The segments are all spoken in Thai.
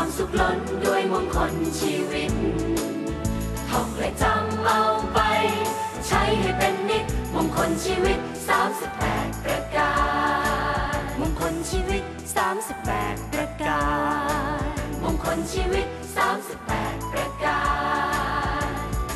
ความสุขล้นด้วยมงคลชีวิตท่องและจำเอาไปใช้ให้เป็นนิจมงคลชีวิต38ประการมงคลชีวิต38ประการมงคลชีวิต38ประการ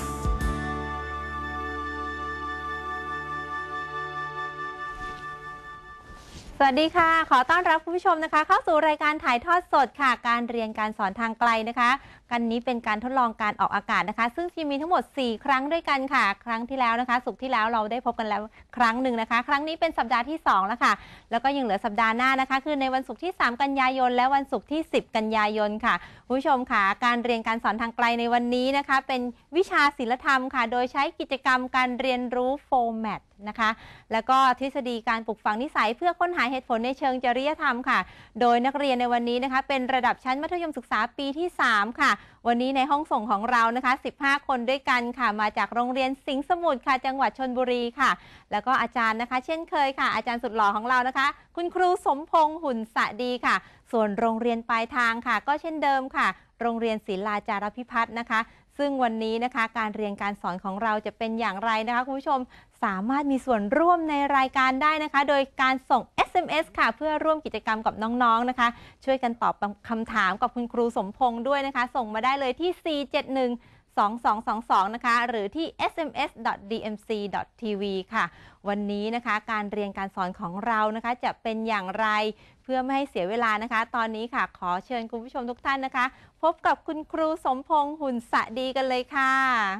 สวัสดีค่ะขอต้อนรับคุณผู้ชมนะคะเข้าสู่รายการถ่ายทอดสดค่ะการเรียนการสอนทางไกลนะคะกันนี้เป็นการทดลองการออกอากาศนะคะซึ่งทีมมีทั้งหมด4ครั้งด้วยกันค่ะครั้งที่แล้วนะคะศุกร์ที่แล้วเราได้พบกันแล้วครั้งหนึ่งนะคะครั้งนี้เป็นสัปดาห์ที่2แล้วค่ะแล้วก็ยังเหลือสัปดาห์หน้านะคะคือในวันศุกร์ที่3กันยายนและวันศุกร์ที่10กันยายนค่ะคุณผู้ชมค่ะการเรียนการสอนทางไกลในวันนี้นะคะเป็นวิชาศิลธรรมค่ะโดยใช้กิจกรรมการเรียนรู้โฟร์แมตนะคะแล้วก็ทฤษฎีการปลูกฝังนิสัยเพื่อค้นหาเหตุผลในเชิงจริยธรรมค่ะโดยนักเรียนในวันนี้นะคะเป็นระดับชั้นมัธยมศึกษาปีที่3ค่ะวันนี้ในห้องส่งของเรานะคะ15คนด้วยกันค่ะมาจากโรงเรียนสิงห์สมุทรค่ะจังหวัดชลบุรีค่ะแล้วก็อาจารย์นะคะเช่นเคยค่ะอาจารย์สุดหล่อของเรานะคะคุณครูสมพงษ์หุ่นสะดีค่ะส่วนโรงเรียนปลายทางค่ะก็เช่นเดิมค่ะโรงเรียนศิลาจารพิพัฒน์นะคะซึ่งวันนี้นะคะการเรียนการสอนของเราจะเป็นอย่างไรนะคะคุณผู้ชมสามารถมีส่วนร่วมในรายการได้นะคะโดยการส่ง SMS ค่ะเพื่อร่วมกิจกรรมกับน้องๆนะคะช่วยกันตอบคำถามกับคุณครูสมพงษ์ด้วยนะคะส่งมาได้เลยที่4712222นะคะหรือที่ sms.dmc.tv ค่ะวันนี้นะคะการเรียนการสอนของเรานะคะจะเป็นอย่างไรเพื่อไม่ให้เสียเวลานะคะตอนนี้ค่ะขอเชิญคุณผู้ชมทุกท่านนะคะพบกับคุณครูสมพงษ์หุ่นสะดีกันเลยค่ะ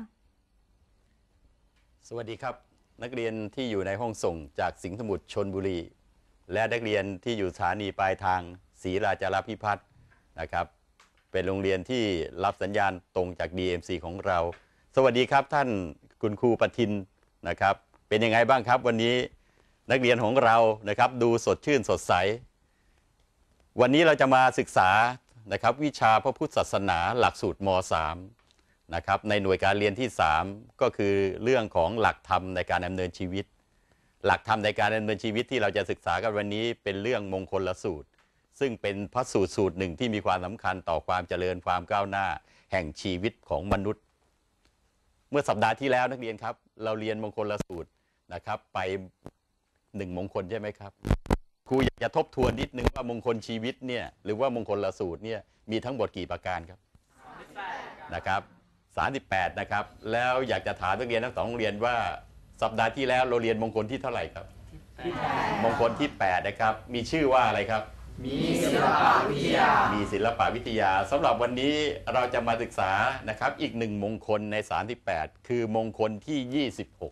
สวัสดีครับนักเรียนที่อยู่ในห้องส่งจากสิงห์สมุทรชลบุรีและนักเรียนที่อยู่สถานีปลายทางศรีราชาพิพัฒน์นะครับเป็นโรงเรียนที่รับสัญญาณตรงจาก DMC ของเราสวัสดีครับท่านคุณครูปทินนะครับเป็นยังไงบ้างครับวันนี้นักเรียนของเรานะครับดูสดชื่นสดใสวันนี้เราจะมาศึกษานะครับวิชาพระพุทธศาสนาหลักสูตรม.3 นะครับในหน่วยการเรียนที่3ก็คือเรื่องของหลักธรรมในการดำเนินชีวิตหลักธรรมในการดำเนินชีวิตที่เราจะศึกษากันวันนี้เป็นเรื่องมงคลสูตรซึ่งเป็นพระสูตรหนึ่งที่มีความสำคัญต่อความเจริญความก้าวหน้าแห่งชีวิตของมนุษย์เมื่อสัปดาห์ที่แล้วนักเรียนครับเราเรียนมงคลสูตรนะครับไป1มงคลใช่ไหมครับครูอยากจะทบทวนนิดนึงว่ามงคลชีวิตเนี่ยหรือว่ามงคลสูตรเนี่ยมีทั้งหมดกี่ประการครับนะครับ38นะครับแล้วอยากจะถามนักเรียนทั้ง2โรงเรียนว่าสัปดาห์ที่แล้วเราเรียนมงคลที่เท่าไหร่ครับมงคลที่8นะครับมีชื่อว่าอะไรครับมีศิลปวิทยาสำหรับวันนี้เราจะมาศึกษานะครับอีก1มงคลใน38คือมงคลที่26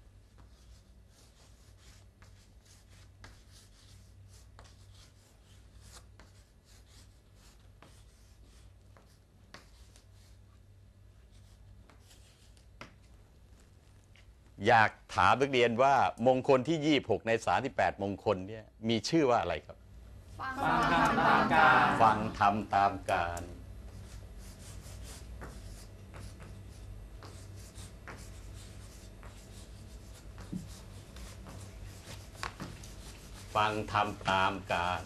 อยากถามนักเรียนว่ามงคลที่26ใน38มงคลเนี่ยมีชื่อว่าอะไรครับฟังธรรมตามการฟังธรรมตามการ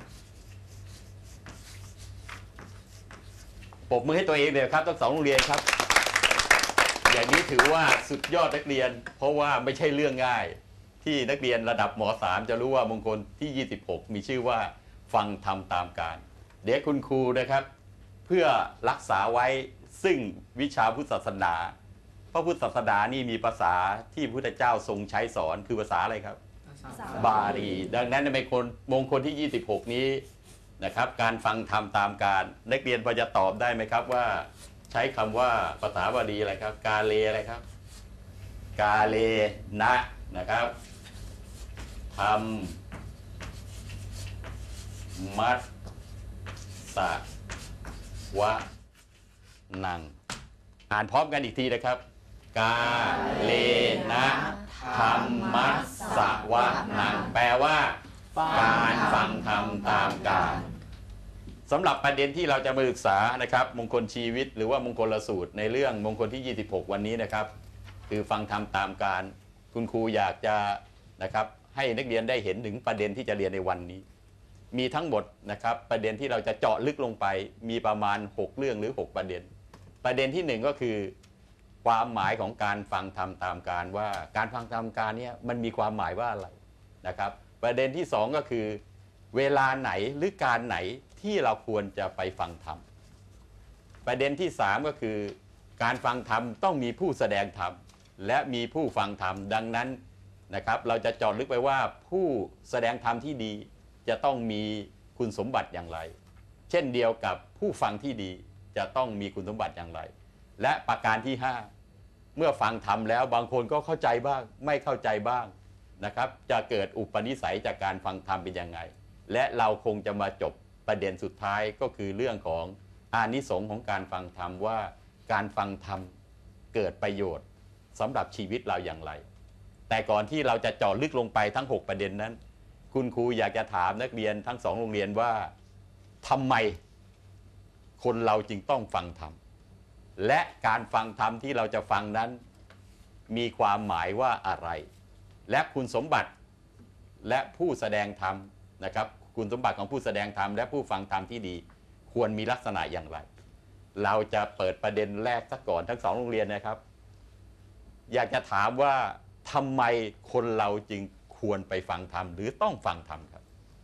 ปรบมือให้ตัวเองเลยครับทั้ง2โรงเรียนครับอย่างนี้ถือว่าสุดยอดนักเรียนเพราะว่าไม่ใช่เรื่องง่ายที่นักเรียนระดับม.3 จะรู้ว่ามงคลที่26มีชื่อว่าฟังธรรมตามการเดี๋ยวคุณครูนะครับเพื่อรักษาไว้ซึ่งวิชาพุทธศาสนาพระพุทธศาสนานี่มีภาษาที่พระพุทธเจ้าทรงใช้สอนคือภาษาอะไรครับบาลีดังนั้นในมงคลที่26นี้นะครับการฟังธรรมตามการนักเรียนพอจะตอบได้ไหมครับว่าใช้คำว่าภาษาบาลีอะไรครับกาเลอะไรครับกาเลนะนะครับธรรมมัสสะวะนังอ่านพร้อมกันอีกทีนะครับกาเลนะธรรมมัสสะวะนังแปลว่าการฟังธรรมตามการสำหรับประเด็นที่เราจะมาศึกษานะครับมงคลชีวิตหรือว่ามงคลสูตรในเรื่องมงคลที่26วันนี้นะครับคือฟังธรรมตามการคุณครูอยากจะนะครับให้นักเรียนได้เห็นถึงประเด็นที่จะเรียนในวันนี้มีทั้งหมดนะครับประเด็นที่เราจะเจาะลึกลงไปมีประมาณ6เรื่องหรือ6ประเด็นประเด็นที่1ก็คือความหมายของการฟังธรรมตามการว่าการฟังธรรมการเนี่ยมันมีความหมายว่าอะไรนะครับประเด็นที่2ก็คือเวลาไหนหรือการไหนที่เราควรจะไปฟังธรรมประเด็นที่3ก็คือการฟังธรรมต้องมีผู้แสดงธรรมและมีผู้ฟังธรรมดังนั้นนะครับเราจะเจาะลึกไปว่าผู้แสดงธรรมที่ดีจะต้องมีคุณสมบัติอย่างไรเช่นเดียวกับผู้ฟังที่ดีจะต้องมีคุณสมบัติอย่างไรและประการที่5เมื่อฟังธรรมแล้วบางคนก็เข้าใจบ้างไม่เข้าใจบ้างนะครับจะเกิดอุปนิสัยจากการฟังธรรมเป็นยังไงและเราคงจะมาจบประเด็นสุดท้ายก็คือเรื่องของอานิสงส์ของการฟังธรรมว่าการฟังธรรมเกิดประโยชน์สำหรับชีวิตเราอย่างไรแต่ก่อนที่เราจะเจาะลึกลงไปทั้ง6ประเด็นนั้นคุณครูอยากจะถามนักเรียนทั้ง2โรงเรียนว่าทำไมคนเราจึงต้องฟังธรรมและการฟังธรรมที่เราจะฟังนั้นมีความหมายว่าอะไรและคุณสมบัติและผู้แสดงธรรมนะครับคุณสมบัติของผู้แสดงธรรมและผู้ฟังธรรมที่ดีควรมีลักษณะอย่างไรเราจะเปิดประเด็นแรกซะก่อนทั้ง2โรงเรียนนะครับอยากจะถามว่าทำไมคนเราจึงควรไปฟังธรรมหรือต้องฟังธรรมครับ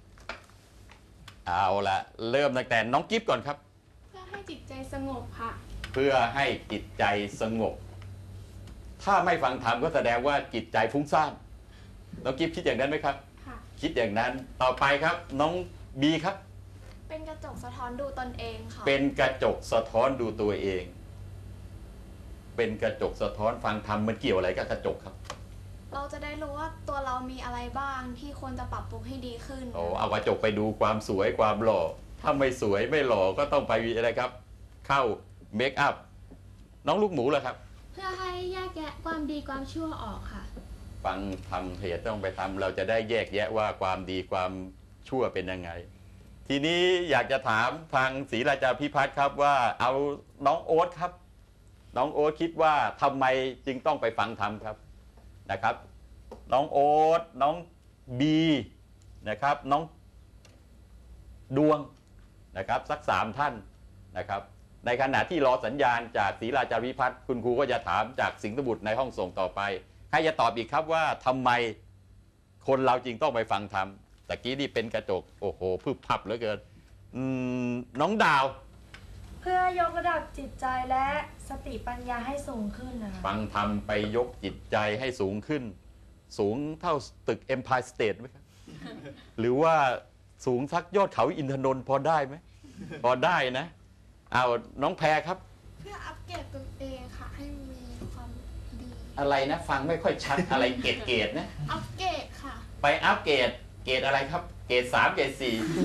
เอาละเริ่มตั้งแต่น้องกิฟต์ก่อนครับเพื่อให้จิตใจสงบค่ะเพื่อให้จิตใจสงบถ้าไม่ฟังธรรมก็แสดงว่าจิตใจฟุ้งซ่านน้องกิฟต์คิดอย่างนั้นไหมครับค่ะคิดอย่างนั้นต่อไปครับน้องบีครับเป็นกระจกสะท้อนดูตนเองค่ะเป็นกระจกสะท้อนดูตัวเองเป็นกระจกสะท้อนฟังธรรมมันเกี่ยวอะไรกับกระจกครับเราจะได้รู้ว่าตัวเรามีอะไรบ้างที่ควรจะปรับปรุงให้ดีขึ้นเอากระจกไปดูความสวยความหล่อถ้าไม่สวยไม่หล่อก็ต้องไปอะไรครับเข้าเมคอัพน้องลูกหมูเหรอครับเพื่อให้แยกแยะความดีความชั่วออกค่ะฟังทำเหตุต้องไปทำเราจะได้แยกแยะว่าความดีความชั่วเป็นยังไงทีนี้อยากจะถามทางศรีราชาพิพัฒน์ครับว่าเอาน้องโอ๊ตครับน้องโอ๊ตคิดว่าทำไมจึงต้องไปฟังธรรมครับนะครับน้องโอ๊ตน้องบีนะครับน้องดวงนะครับสัก3ท่านนะครับในขณะที่รอสัญญาณจากศรีราชาพิพัฒน์คุณครูก็จะถามจากสิงห์บุตรในห้องส่งต่อไปใครจะตอบอีกครับว่าทำไมคนเราจริงต้องไปฟังธรรมตะกี้นี่เป็นกระจกโอ้โหพึบพับเหลือเกินน้องดาวเพื่อยกระดับจิตใจและสติปัญญาให้สูงขึ้นนะคะฟังธรรมไปยกจิตใจให้สูงขึ้นสูงเท่าตึก Empire State ไหมครับ หรือว่าสูงสักยอดเขาอินทนนท์พอได้ไหม พอได้นะเอาน้องแพรครับเพื่ออัปเกรดตัวเองค่ะให้มีความดีอะไรนะฟังไม่ค่อยชัดอะไรเกรดนะอัปเกรดค่ะไปอัปเกรดอะไรครับเกรด3เกรด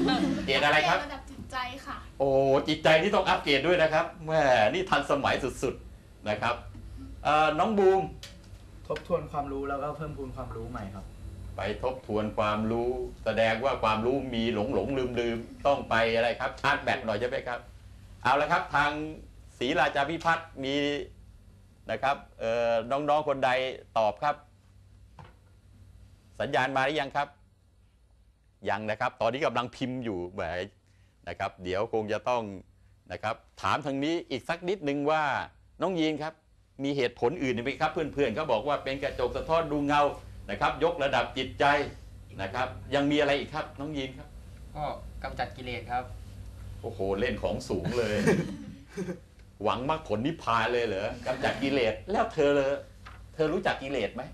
4เกรดอะไรครับระดับจิตใจค่ะโอ้จิตใจที่ต้องอัปเกรดด้วยนะครับแม่นี่ทันสมัยสุดๆนะครับน้องบูมทบทวนความรู้แล้วก็เพิ่มพูนความรู้ใหม่ครับไปทบทวนความรู้แสดงว่าความรู้มีหลงลืมต้องไปอะไรครับชาร์จแบตหน่อยใช่ไหมครับเอาละครับทางศรีราชาพิพัฒน์มีนะครับน้องๆคนใดตอบครับสัญญาณมาหรือยังครับยังนะครับตอนนี้กำลังพิมพ์อยู่แหมนะครับเดี๋ยวคงจะต้องนะครับถามทางนี้อีกสักนิดนึงว่าน้องยีนครับมีเหตุผลอื่นไหมครับเพื่อนๆเขาบอกว่าเป็นกระจกสะท้อนดูเงานะครับยกระดับจิตใจนะครับยังมีอะไรอีกครับน้องยีนครับก็กำจัดกิเลสครับโอ้โหเล่นของสูงเลย หวังมรรคผลนิพพานเลยเหรอกำจัดกิเลสแล้วเธอรู้จักกิเลสไหม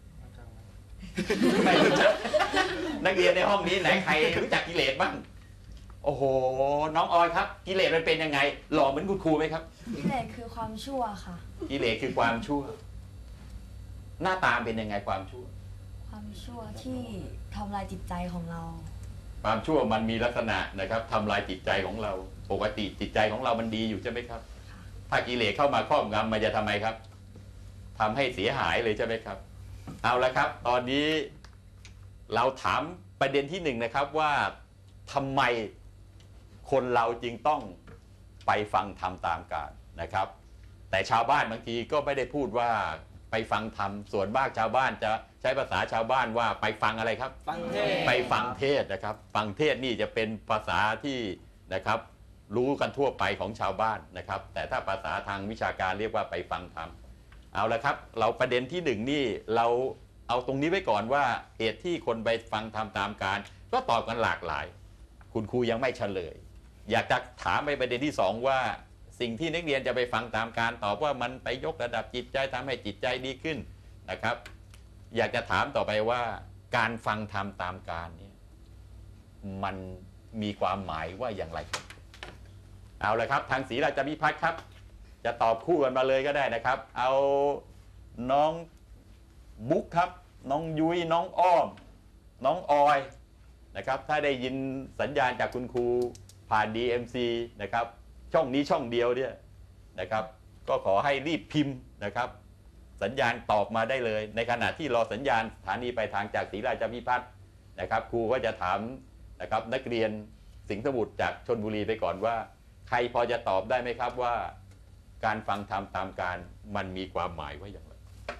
ไม่รู้จักนักเรียนในห้องนี้ไหนใครรู้จักกิเลสบ้างโอ้โหน้องออยครับกิเลสมันเป็นยังไงหล่อเหมือนคุณครูไหมครับกิเลสคือความชั่วค่ะกิเลสคือความชั่วหน้าตาเป็นยังไงความชั่วที่ทำลายจิตใจของเราความชั่วมันมีลักษณะนะครับทำลายจิตใจของเราปกติจิตใจของเรามันดีอยู่ใช่ไหมครับถ้ากิเลสเข้ามาครอบงำมันจะทำไมครับทำให้เสียหายเลยใช่ไหมครับเอาละครับตอนนี้เราถามประเด็นที่1นะครับว่าทำไมคนเราจึงต้องไปฟังธรรมตามการนะครับแต่ชาวบ้านบางทีก็ไม่ได้พูดว่าไปฟังธรรมส่วนมากชาวบ้านจะใช้ภาษาชาวบ้านว่าไปฟังอะไรครับฟังเทศไปฟังเทศนะครับฟังเทศนี่จะเป็นภาษาที่นะครับรู้กันทั่วไปของชาวบ้านนะครับแต่ถ้าภาษาทางวิชาการเรียกว่าไปฟังธรรมเอาละครับเราประเด็นที่หนึ่งนี่เราเอาตรงนี้ไว้ก่อนว่าเหตุที่คนไปฟังธรรมตามการก็ตอบกันหลากหลายคุณครูยังไม่เฉลยอยากจะถามไปประเด็นที่สองว่าสิ่งที่นักเรียนจะไปฟังตามการตอบว่ามันไปยกระดับจิตใจทำให้จิตใจดีขึ้นนะครับอยากจะถามต่อไปว่าการฟังธรรมตามการเนี่ยมันมีความหมายว่าอย่างไรเอาละครับทางศรีราชพิพัฒน์ครับจะตอบคู่กันมาเลยก็ได้นะครับเอาน้องบุ๊กครับน้องยุ้ยน้องอ้อมน้องออยนะครับถ้าได้ยินสัญญาณจากคุณครูผ่าน DMC นะครับช่องนี้ช่องเดียวเนี่ยนะครับก็ขอให้รีบพิมพ์นะครับสัญญาณตอบมาได้เลยในขณะที่รอสัญญาณสถานีปลายทางจากศรีราชพิพัฒน์นะครับครูก็จะถามนะครับนักเรียนสิงห์สมุทรจากชลบุรีไปก่อนว่าใครพอจะตอบได้ไหมครับว่าการฟังธรรมตามการมันมีความหมายว่าอย่างไร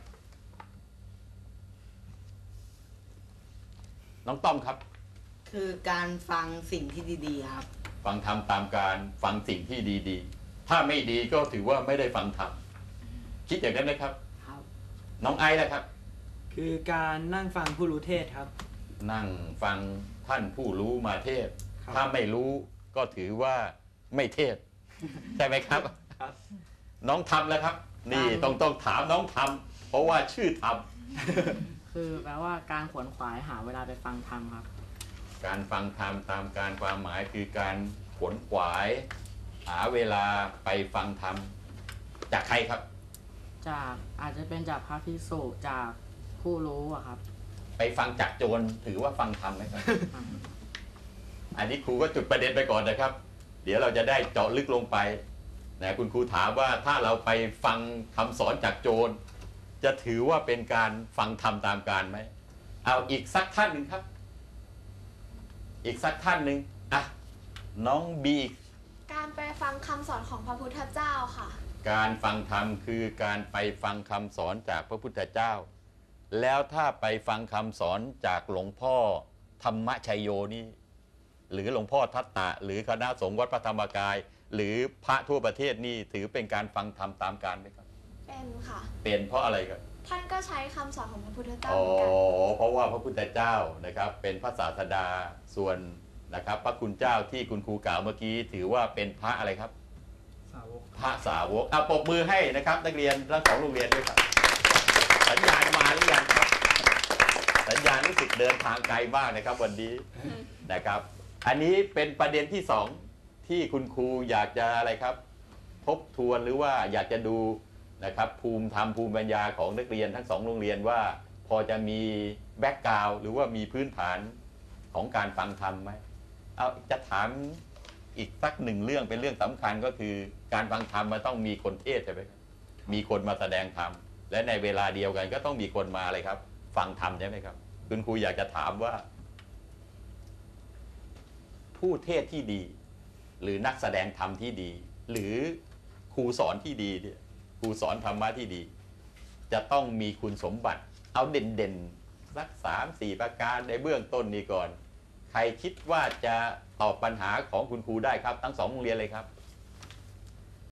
น้องต้อมครับคือการฟังสิ่งที่ดีๆครับฟังธรรมตามการฟังสิ่งที่ดีๆถ้าไม่ดีก็ถือว่าไม่ได้ฟังธรรมคิดอย่างนั้นไหมครับครับน้องไอซ์นะครับคือการนั่งฟังผู้รู้เทศครับนั่งฟังท่านผู้รู้มาเทศถ้าไม่รู้ก็ถือว่าไม่เทศใช่ไหมครับน้องทำแล้วครับนี่ต้องถามน้องทำเพราะว่าชื่อทำคือแปลว่าการขวนขวายหาเวลาไปฟังธรรมครับการฟังธรรมตามการความหมายคือการขวนขวายหาเวลาไปฟังธรรมจากใครครับจากอาจจะเป็นจากพระภิกษุจากผู้รู้อะครับไปฟังจากโจรถือว่าฟังธรรมไหมครับ อันนี้ครูก็จุดประเด็นไปก่อนนะครับเดี๋ยวเราจะได้เจาะลึกลงไปนะคุณครูถามว่าถ้าเราไปฟังคำสอนจากโจรจะถือว่าเป็นการฟังธรรมตามการไหมเอาอีกสักท่านหนึ่งครับอีกสักท่านหนึ่งอ่ะน้องบีการไปฟังคำสอนของพระพุทธเจ้าค่ะการฟังธรรมคือการไปฟังคำสอนจากพระพุทธเจ้าแล้วถ้าไปฟังคำสอนจากหลวงพ่อธรรมชัยโยนี่หรือหลวงพ่อทัตตะหรือคณะสงฆ์วัดพระธรรมกายหรือพระทั่วประเทศนี่ถือเป็นการฟังธรรมตามการไหมครับเป็นค่ะเป็นเพราะอะไรครับท่านก็ใช้คำสอนของพระพุทธเจ้าเหมือนกันเพราะว่าพระพุทธเจ้านะครับเป็นพระศาสดาส่วนนะครับพระคุณเจ้าที่คุณครูกล่าวเมื่อกี้ถือว่าเป็นพระอะไรครับสาวกพระสาวกปรบมือให้นะครับนักเรียนทั้งสองโรงเรียนด้วยครับสัญญาณมาหรือยังครับสัญญาณรู้สึกเดินทางไกลมากนะครับวันนี้นะครับอันนี้เป็นประเด็นที่สองที่คุณครูอยากจะอะไรครับทบทวนหรือว่าอยากจะดูนะครับภูมิธรรมภูมิปัญญาของนักเรียนทั้งสองโรงเรียนว่าพอจะมีแบ็กกราวด์หรือว่ามีพื้นฐานของการฟังธรรมไหมเอาจะถามอีกสักหนึ่งเรื่องเป็นเรื่องสำคัญก็คือการฟังธรรมมันต้องมีคนเทศใช่ไหมครับมีคนมาแสดงธรรมและในเวลาเดียวกันก็ต้องมีคนมาอะไรครับฟังธรรมใช่ไหมครับคุณครูอยากจะถามว่าผู้เทศที่ดีหรือนักแสดงธรรมที่ดีหรือครูสอนที่ดีเนี่ยครูสอนธรรมะที่ดีจะต้องมีคุณสมบัติเอาเด่นๆสัก 3-4 ประการในเบื้องต้นนี้ก่อนใครคิดว่าจะตอบปัญหาของคุณครูได้ครับทั้งสองโรงเรียนเลยครับ